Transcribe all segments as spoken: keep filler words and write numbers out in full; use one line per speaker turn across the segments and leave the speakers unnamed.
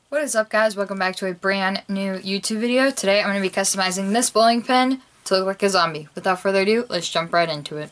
What is up, guys? Welcome back to a brand new YouTube video. Today I'm going to be customizing this bowling pin to look like a zombie. Without further ado, let's jump right into it.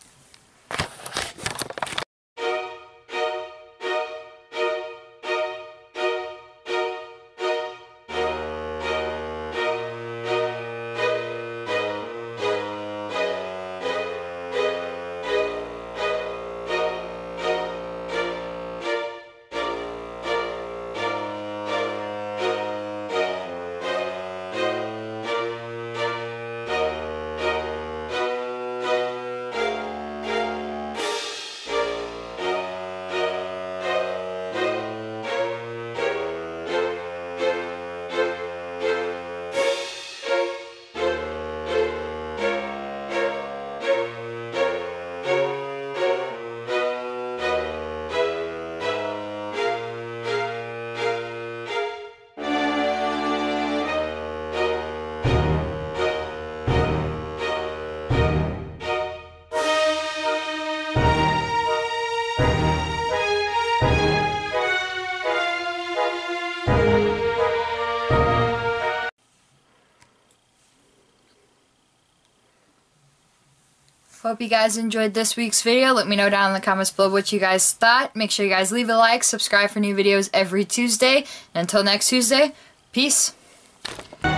Hope you guys enjoyed this week's video. Let me know down in the comments below what you guys thought. Make sure you guys leave a like, subscribe for new videos every Tuesday. And until next Tuesday, peace.